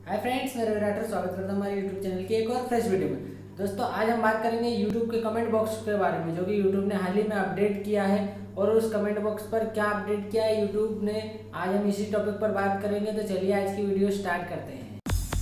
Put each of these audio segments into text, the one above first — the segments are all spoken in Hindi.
हाय फ्रेंड्स, मेरा विराट स्वागत करता हूँ हमारे यूट्यूब चैनल की एक और फ्रेश वीडियो में। दोस्तों, आज हम बात करेंगे यूट्यूब के कमेंट बॉक्स के बारे में, जो कि यूट्यूब ने हाल ही में अपडेट किया है। और उस कमेंट बॉक्स पर क्या अपडेट किया है यूट्यूब ने, आज हम इसी टॉपिक पर बात करेंगे। तो चलिए आज की वीडियो स्टार्ट करते हैं।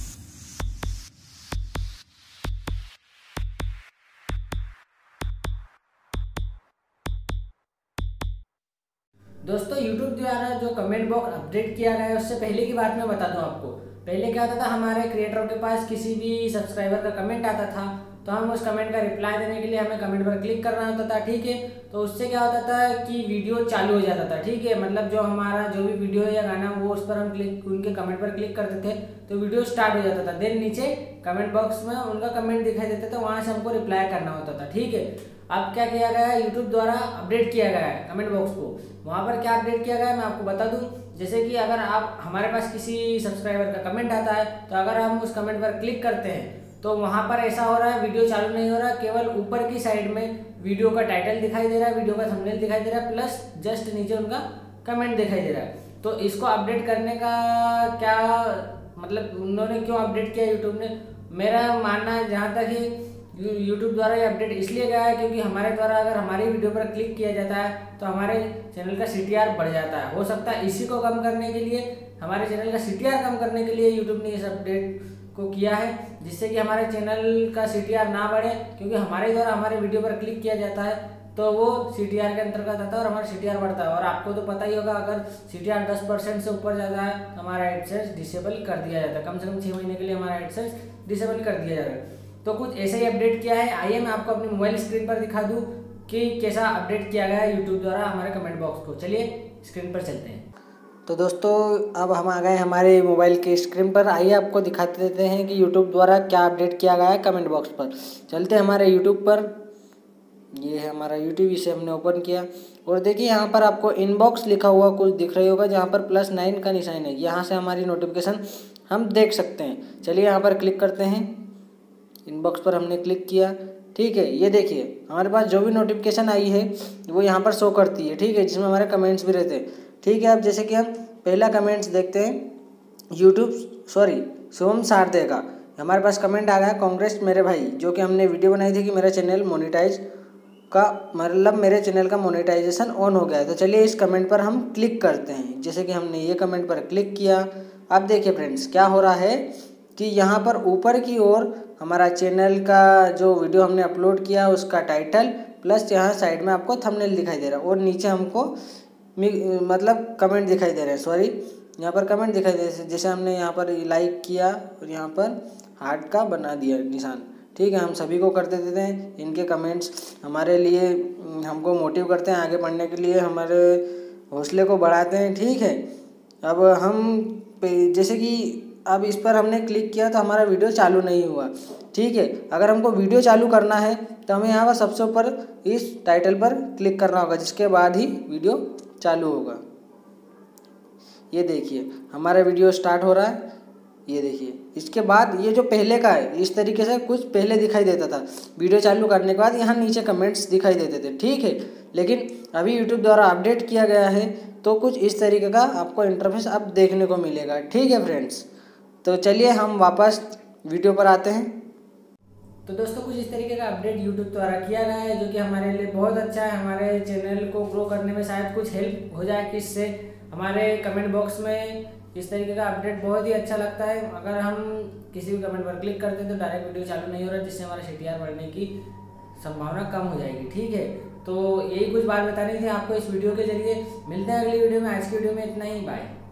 दोस्तों, यूट्यूब द्वारा जो कमेंट बॉक्स अपडेट किया गया है, उससे पहले की बात मैं बता दूं आपको। पहले क्या होता था, हमारे क्रिएटर के पास किसी भी सब्सक्राइबर का कमेंट आता था तो हम उस कमेंट का रिप्लाई देने के लिए हमें कमेंट पर क्लिक करना होता था। ठीक है, तो उससे क्या होता था कि वीडियो चालू हो जाता था। ठीक है, मतलब जो हमारा जो भी वीडियो या गाना वो उस पर हम क्लिक उनके कमेंट पर क्लिक करते थे तो वीडियो स्टार्ट हो जाता था। देन नीचे कमेंट बॉक्स में उनका कमेंट दिखाई देता था, वहाँ से हमको रिप्लाई करना होता था। ठीक है, अब क्या किया गया है, यूट्यूब द्वारा अपडेट किया गया है कमेंट बॉक्स को। वहाँ पर क्या अपडेट किया गया है मैं आपको बता दूं। जैसे कि अगर आप हमारे पास किसी सब्सक्राइबर का कमेंट आता है तो अगर हम उस कमेंट पर क्लिक करते हैं तो वहाँ पर ऐसा हो रहा है, वीडियो चालू नहीं हो रहा, केवल ऊपर की साइड में वीडियो का टाइटल दिखाई दे रहा है, वीडियो का थंबनेल दिखाई दे रहा है, प्लस जस्ट नीचे उनका कमेंट दिखाई दे रहा है। तो इसको अपडेट करने का क्या मतलब, उन्होंने क्यों अपडेट किया यूट्यूब ने, मेरा मानना है जहाँ तक ही यूट्यूब द्वारा ये अपडेट इसलिए गया है क्योंकि हमारे द्वारा अगर हमारी वीडियो पर क्लिक किया जाता है तो हमारे चैनल का CTR बढ़ जाता है। हो सकता है इसी को कम करने के लिए, हमारे चैनल का CTR कम करने के लिए यूट्यूब ने इस अपडेट को किया है, जिससे कि हमारे चैनल का CTR ना बढ़े। क्योंकि हमारे द्वारा हमारे वीडियो पर क्लिक किया जाता है तो वो CTR के अंतर्गत आता है और हमारा CTR बढ़ता है। और आपको तो पता ही होगा, अगर CTR 10% से ऊपर जाता है तो हमारा एडसेंस डिसेबल कर दिया जाता है। कम से कम 6 महीने के लिए हमारा एडसेंस डिसेबल कर दिया जाता है। तो कुछ ऐसे ही अपडेट किया है। आइए मैं आपको अपनी मोबाइल स्क्रीन पर दिखा दूं कि कैसा अपडेट किया गया है यूट्यूब द्वारा हमारे कमेंट बॉक्स को। चलिए स्क्रीन पर चलते हैं। तो दोस्तों, अब हम आ गए हमारे मोबाइल के स्क्रीन पर। आइए आपको दिखाते देते हैं कि यूट्यूब द्वारा क्या अपडेट किया गया है कमेंट बॉक्स पर। चलते हैं हमारे यूट्यूब पर। ये है हमारा यूट्यूब, इसे हमने ओपन किया और देखिए यहाँ पर आपको इनबॉक्स लिखा हुआ कुछ दिख रही होगा, जहाँ पर +9 का निशान है। यहाँ से हमारी नोटिफिकेशन हम देख सकते हैं। चलिए यहाँ पर क्लिक करते हैं। इनबॉक्स पर हमने क्लिक किया। ठीक है, ये देखिए हमारे पास जो भी नोटिफिकेशन आई है वो यहाँ पर शो करती है। ठीक है, जिसमें हमारे कमेंट्स भी रहते हैं। ठीक है, अब जैसे कि हम पहला कमेंट्स देखते हैं। शुभम सारदे का हमारे पास कमेंट आ गया, कांग्रेस मेरे भाई, जो कि हमने वीडियो बनाई थी कि मेरा चैनल मोनेटाइज का मतलब मेरे चैनल का मोनेटाइजेशन ऑन हो गया है। तो चलिए इस कमेंट पर हम क्लिक करते हैं। जैसे कि हमने ये कमेंट पर क्लिक किया। अब देखिए फ्रेंड्स, क्या हो रहा है कि यहाँ पर ऊपर की ओर हमारा चैनल का जो वीडियो हमने अपलोड किया उसका टाइटल, प्लस यहाँ साइड में आपको थंबनेल दिखाई दे रहा है और नीचे हमको मतलब कमेंट दिखाई दे रहे हैं। यहाँ पर कमेंट दिखाई दे रहे हैं। जैसे हमने यहाँ पर लाइक किया और यहाँ पर हार्ट का बना दिया निशान। ठीक है, हम सभी को करते देते हैं। इनके कमेंट्स हमारे लिए हमको मोटिव करते हैं आगे बढ़ने के लिए, हमारे हौसले को बढ़ाते हैं। ठीक है, अब हम जैसे कि अब इस पर हमने क्लिक किया तो हमारा वीडियो चालू नहीं हुआ। ठीक है, अगर हमको वीडियो चालू करना है तो हमें यहाँ पर सबसे ऊपर इस टाइटल पर क्लिक करना होगा, जिसके बाद ही वीडियो चालू होगा। ये देखिए हमारा वीडियो स्टार्ट हो रहा है। ये देखिए, इसके बाद ये जो पहले का है, इस तरीके से कुछ पहले दिखाई देता था। वीडियो चालू करने के बाद यहाँ नीचे कमेंट्स दिखाई देते थे। ठीक है, लेकिन अभी यूट्यूब द्वारा अपडेट किया गया है तो कुछ इस तरीके का आपको इंटरफेस अब देखने को मिलेगा। ठीक है फ्रेंड्स, तो चलिए हम वापस वीडियो पर आते हैं। तो दोस्तों, कुछ इस तरीके का अपडेट यूट्यूब द्वारा किया गया है, जो कि हमारे लिए बहुत अच्छा है। हमारे चैनल को ग्रो करने में शायद कुछ हेल्प हो जाए कि इससे हमारे कमेंट बॉक्स में इस तरीके का अपडेट बहुत ही अच्छा लगता है। अगर हम किसी भी कमेंट पर क्लिक करते हैं तो डायरेक्ट वीडियो चालू नहीं हो रहा, जिससे हमारा CTR बढ़ने की संभावना कम हो जाएगी। ठीक है, तो यही कुछ बात बतानी थी आपको इस वीडियो के जरिए। मिलते हैं अगली वीडियो में। आज की वीडियो में इतना ही, बाय।